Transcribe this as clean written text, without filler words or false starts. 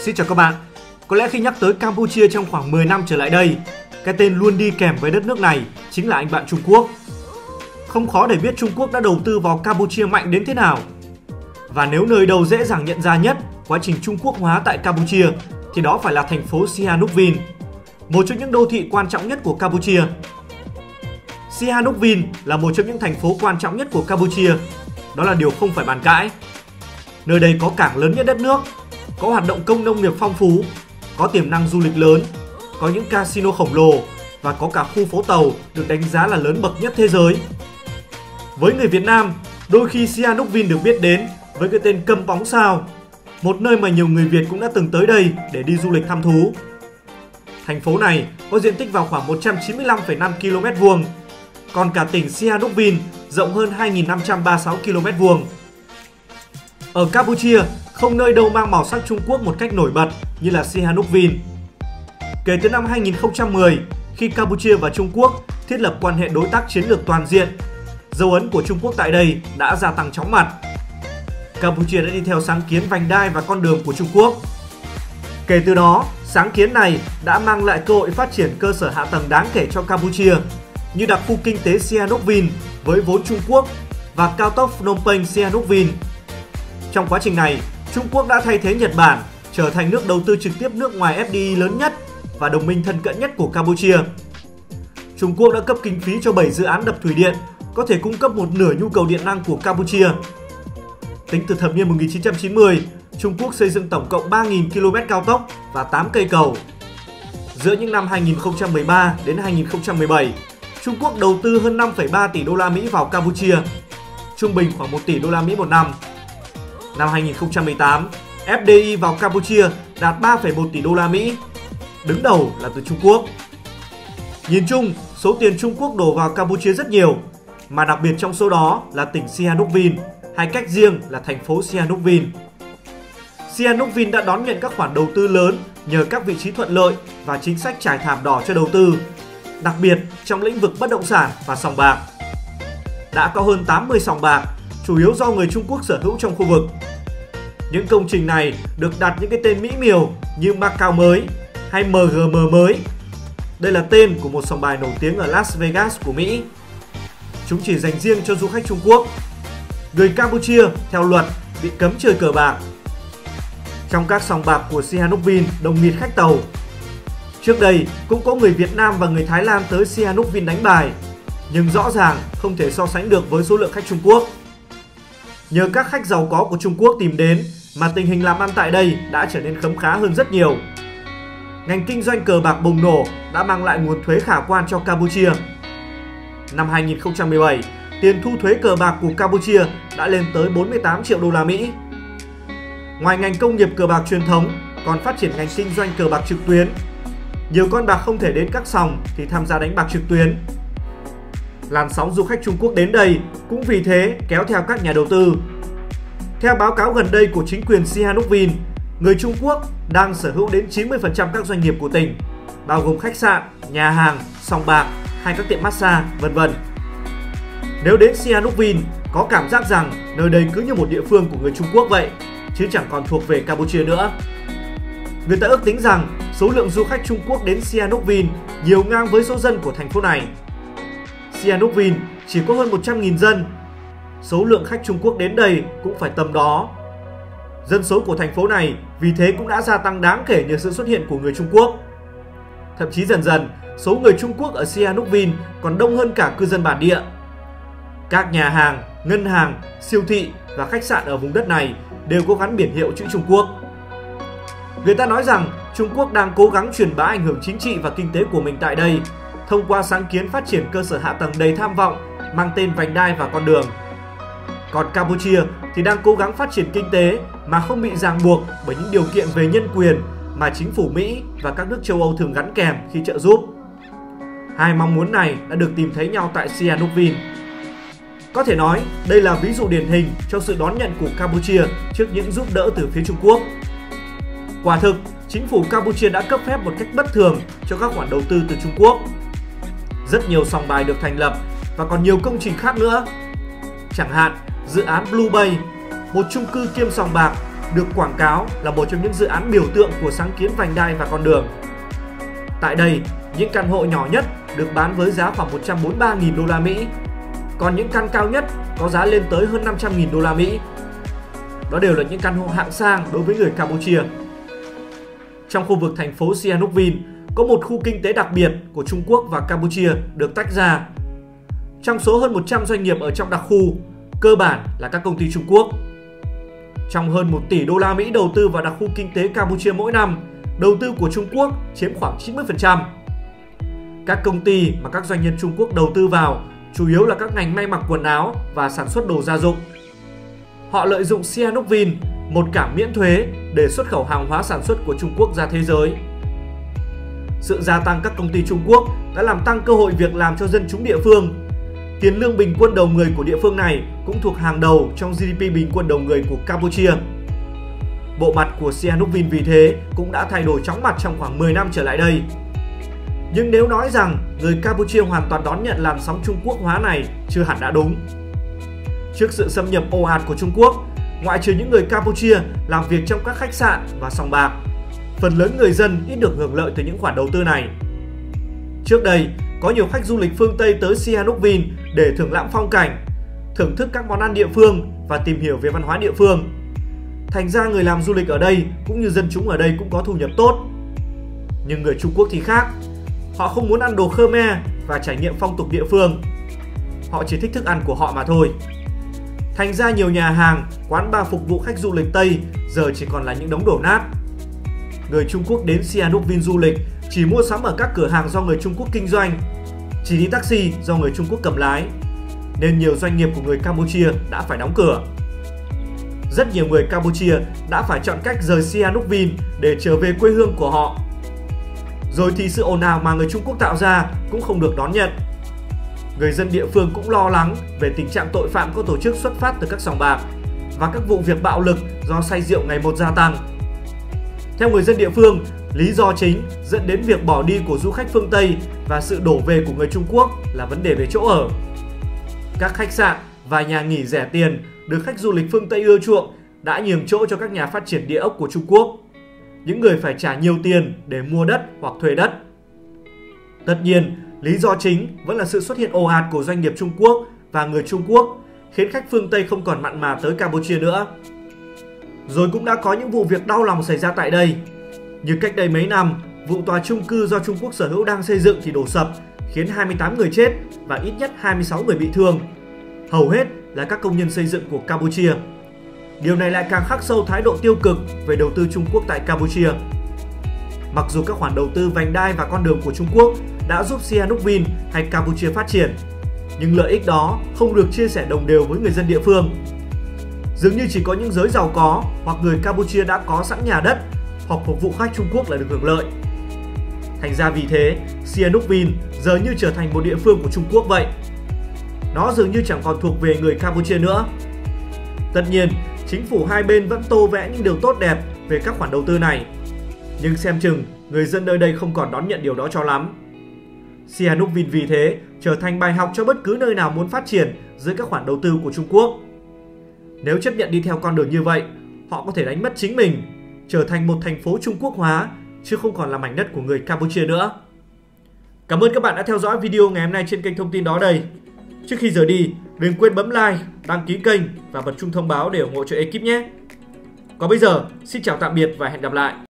Xin chào các bạn. Có lẽ khi nhắc tới Campuchia trong khoảng 10 năm trở lại đây, cái tên luôn đi kèm với đất nước này chính là anh bạn Trung Quốc. Không khó để biết Trung Quốc đã đầu tư vào Campuchia mạnh đến thế nào. Và nếu nơi đầu dễ dàng nhận ra nhất quá trình Trung Quốc hóa tại Campuchia thì đó phải là thành phố Sihanoukville, một trong những đô thị quan trọng nhất của Campuchia. Sihanoukville là một trong những thành phố quan trọng nhất của Campuchia, đó là điều không phải bàn cãi. Nơi đây có cảng lớn nhất đất nước, có hoạt động công nông nghiệp phong phú, có tiềm năng du lịch lớn, có những casino khổng lồ và có cả khu phố tàu được đánh giá là lớn bậc nhất thế giới. Với người Việt Nam, đôi khi Sihanoukville được biết đến với cái tên Câm Póng Sao, một nơi mà nhiều người Việt cũng đã từng tới đây để đi du lịch thăm thú. Thành phố này có diện tích vào khoảng 195,5 km², còn cả tỉnh Sihanoukville rộng hơn 2.536 km². Ở Campuchia, không nơi đâu mang màu sắc Trung Quốc một cách nổi bật như là Sihanoukville. Kể từ năm 2010, khi Campuchia và Trung Quốc thiết lập quan hệ đối tác chiến lược toàn diện, dấu ấn của Trung Quốc tại đây đã gia tăng chóng mặt. Campuchia đã đi theo sáng kiến vành đai và con đường của Trung Quốc. Kể từ đó, sáng kiến này đã mang lại cơ hội phát triển cơ sở hạ tầng đáng kể cho Campuchia, như đặc khu kinh tế Sihanoukville với vốn Trung Quốc và cao tốc Phnom Penh Sihanoukville. Trong quá trình này, Trung Quốc đã thay thế Nhật Bản trở thành nước đầu tư trực tiếp nước ngoài FDI lớn nhất và đồng minh thân cận nhất của Campuchia. Trung Quốc đã cấp kinh phí cho 7 dự án đập thủy điện có thể cung cấp một nửa nhu cầu điện năng của Campuchia. Tính từ thập niên 1990, Trung Quốc xây dựng tổng cộng 3.000 km cao tốc và 8 cây cầu. Giữa những năm 2013 đến 2017, Trung Quốc đầu tư hơn 5,3 tỷ đô la Mỹ vào Campuchia, trung bình khoảng 1 tỷ đô la Mỹ một năm. Năm 2018, FDI vào Campuchia đạt 3,1 tỷ đô la Mỹ, đứng đầu là từ Trung Quốc. Nhìn chung, số tiền Trung Quốc đổ vào Campuchia rất nhiều, mà đặc biệt trong số đó là tỉnh Sihanoukville, hay cách riêng là thành phố Sihanoukville. Sihanoukville đã đón nhận các khoản đầu tư lớn nhờ các vị trí thuận lợi và chính sách trải thảm đỏ cho đầu tư, đặc biệt trong lĩnh vực bất động sản và sòng bạc. Đã có hơn 80 sòng bạc, chủ yếu do người Trung Quốc sở hữu trong khu vực. Những công trình này được đặt những cái tên mỹ miều như Macau mới hay MGM mới. Đây là tên của một sòng bài nổi tiếng ở Las Vegas của Mỹ. Chúng chỉ dành riêng cho du khách Trung Quốc. Người Campuchia theo luật bị cấm chơi cờ bạc. Trong các sòng bạc của Sihanoukville đông nghịt khách tàu. Trước đây cũng có người Việt Nam và người Thái Lan tới Sihanoukville đánh bài, nhưng rõ ràng không thể so sánh được với số lượng khách Trung Quốc. Nhờ các khách giàu có của Trung Quốc tìm đến mà tình hình làm ăn tại đây đã trở nên khấm khá hơn rất nhiều. Ngành kinh doanh cờ bạc bùng nổ đã mang lại nguồn thuế khả quan cho Campuchia. Năm 2017, tiền thu thuế cờ bạc của Campuchia đã lên tới 48 triệu đô la Mỹ. Ngoài ngành công nghiệp cờ bạc truyền thống, còn phát triển ngành kinh doanh cờ bạc trực tuyến. Nhiều con bạc không thể đến các sòng thì tham gia đánh bạc trực tuyến. Làn sóng du khách Trung Quốc đến đây cũng vì thế kéo theo các nhà đầu tư. Theo báo cáo gần đây của chính quyền Sihanoukville, người Trung Quốc đang sở hữu đến 90% các doanh nghiệp của tỉnh, bao gồm khách sạn, nhà hàng, sòng bạc hay các tiệm massage, vân vân. Nếu đến Sihanoukville, có cảm giác rằng nơi đây cứ như một địa phương của người Trung Quốc vậy, chứ chẳng còn thuộc về Campuchia nữa. Người ta ước tính rằng số lượng du khách Trung Quốc đến Sihanoukville nhiều ngang với số dân của thành phố này. Sihanoukville chỉ có hơn 100.000 dân. Số lượng khách Trung Quốc đến đây cũng phải tầm đó. Dân số của thành phố này vì thế cũng đã gia tăng đáng kể nhờ sự xuất hiện của người Trung Quốc. Thậm chí dần dần, số người Trung Quốc ở Sihanoukville còn đông hơn cả cư dân bản địa. Các nhà hàng, ngân hàng, siêu thị và khách sạn ở vùng đất này đều có gắn biển hiệu chữ Trung Quốc. Người ta nói rằng Trung Quốc đang cố gắng truyền bá ảnh hưởng chính trị và kinh tế của mình tại đây thông qua sáng kiến phát triển cơ sở hạ tầng đầy tham vọng mang tên vành đai và con đường. Còn Campuchia thì đang cố gắng phát triển kinh tế mà không bị ràng buộc bởi những điều kiện về nhân quyền mà chính phủ Mỹ và các nước châu Âu thường gắn kèm khi trợ giúp. Hai mong muốn này đã được tìm thấy nhau tại Sihanoukville. Có thể nói đây là ví dụ điển hình cho sự đón nhận của Campuchia trước những giúp đỡ từ phía Trung Quốc. Quả thực, chính phủ Campuchia đã cấp phép một cách bất thường cho các khoản đầu tư từ Trung Quốc. Rất nhiều sòng bài được thành lập và còn nhiều công trình khác nữa. Chẳng hạn, dự án Blue Bay, một chung cư kiêm sòng bạc được quảng cáo là một trong những dự án biểu tượng của sáng kiến vành đai và con đường. Tại đây, những căn hộ nhỏ nhất được bán với giá khoảng 143.000 đô la Mỹ, còn những căn cao nhất có giá lên tới hơn 500.000 đô la Mỹ. Đó đều là những căn hộ hạng sang đối với người Campuchia. Trong khu vực thành phố Sihanoukville có một khu kinh tế đặc biệt của Trung Quốc và Campuchia được tách ra. Trong số hơn 100 doanh nghiệp ở trong đặc khu, cơ bản là các công ty Trung Quốc. Trong hơn 1 tỷ đô la Mỹ đầu tư vào đặc khu kinh tế Campuchia mỗi năm, đầu tư của Trung Quốc chiếm khoảng 90%. Các công ty mà các doanh nhân Trung Quốc đầu tư vào chủ yếu là các ngành may mặc quần áo và sản xuất đồ gia dụng. Họ lợi dụng Sihanoukville, một cảng miễn thuế, để xuất khẩu hàng hóa sản xuất của Trung Quốc ra thế giới. Sự gia tăng các công ty Trung Quốc đã làm tăng cơ hội việc làm cho dân chúng địa phương. Tiền lương bình quân đầu người của địa phương này cũng thuộc hàng đầu trong GDP bình quân đầu người của Campuchia. Bộ mặt của Sihanoukville vì thế cũng đã thay đổi chóng mặt trong khoảng 10 năm trở lại đây. Nhưng nếu nói rằng người Campuchia hoàn toàn đón nhận làn sóng Trung Quốc hóa này chưa hẳn đã đúng. Trước sự xâm nhập ồ ạt của Trung Quốc, ngoại trừ những người Campuchia làm việc trong các khách sạn và sòng bạc, phần lớn người dân ít được hưởng lợi từ những khoản đầu tư này. Trước đây, có nhiều khách du lịch phương Tây tới Sihanoukville để thưởng lãm phong cảnh, thưởng thức các món ăn địa phương và tìm hiểu về văn hóa địa phương. Thành ra người làm du lịch ở đây cũng như dân chúng ở đây cũng có thu nhập tốt. Nhưng người Trung Quốc thì khác. Họ không muốn ăn đồ Khmer và trải nghiệm phong tục địa phương. Họ chỉ thích thức ăn của họ mà thôi. Thành ra nhiều nhà hàng, quán bar phục vụ khách du lịch Tây giờ chỉ còn là những đống đổ nát. Người Trung Quốc đến Sihanoukville du lịch chỉ mua sắm ở các cửa hàng do người Trung Quốc kinh doanh, chỉ đi taxi do người Trung Quốc cầm lái, nên nhiều doanh nghiệp của người Campuchia đã phải đóng cửa. Rất nhiều người Campuchia đã phải chọn cách rời Sihanoukville để trở về quê hương của họ. Rồi thì sự ồn ào mà người Trung Quốc tạo ra cũng không được đón nhận. Người dân địa phương cũng lo lắng về tình trạng tội phạm có tổ chức xuất phát từ các sòng bạc và các vụ việc bạo lực do say rượu ngày một gia tăng. Theo người dân địa phương, lý do chính dẫn đến việc bỏ đi của du khách phương Tây và sự đổ về của người Trung Quốc là vấn đề về chỗ ở. Các khách sạn và nhà nghỉ rẻ tiền được khách du lịch phương Tây ưa chuộng đã nhường chỗ cho các nhà phát triển địa ốc của Trung Quốc, những người phải trả nhiều tiền để mua đất hoặc thuê đất. Tất nhiên, lý do chính vẫn là sự xuất hiện ồ ạt của doanh nghiệp Trung Quốc và người Trung Quốc, khiến khách phương Tây không còn mặn mà tới Campuchia nữa. Rồi cũng đã có những vụ việc đau lòng xảy ra tại đây. Như cách đây mấy năm, vụ tòa chung cư do Trung Quốc sở hữu đang xây dựng thì đổ sập, khiến 28 người chết và ít nhất 26 người bị thương. Hầu hết là các công nhân xây dựng của Campuchia. Điều này lại càng khắc sâu thái độ tiêu cực về đầu tư Trung Quốc tại Campuchia. Mặc dù các khoản đầu tư vành đai và con đường của Trung Quốc đã giúp Sihanoukville hay Campuchia phát triển, nhưng lợi ích đó không được chia sẻ đồng đều với người dân địa phương. Dường như chỉ có những giới giàu có hoặc người Campuchia đã có sẵn nhà đất hoặc phục vụ khách Trung Quốc là được hưởng lợi. Thành ra vì thế, Sihanoukville giờ như trở thành một địa phương của Trung Quốc vậy. Nó dường như chẳng còn thuộc về người Campuchia nữa. Tất nhiên, chính phủ hai bên vẫn tô vẽ những điều tốt đẹp về các khoản đầu tư này. Nhưng xem chừng, người dân nơi đây không còn đón nhận điều đó cho lắm. Sihanoukville vì thế trở thành bài học cho bất cứ nơi nào muốn phát triển dưới các khoản đầu tư của Trung Quốc. Nếu chấp nhận đi theo con đường như vậy, họ có thể đánh mất chính mình, trở thành một thành phố Trung Quốc hóa, chứ không còn là mảnh đất của người Campuchia nữa. Cảm ơn các bạn đã theo dõi video ngày hôm nay trên kênh Thông tin Đó Đây. Trước khi rời đi, đừng quên bấm like, đăng ký kênh và bật chuông thông báo để ủng hộ cho ekip nhé. Còn bây giờ, xin chào tạm biệt và hẹn gặp lại.